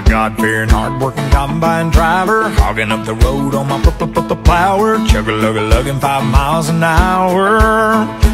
God-fearing, hard-working combine driver, hogging up the road on my plower, chug-a-lug-a-lugging 5 miles an hour.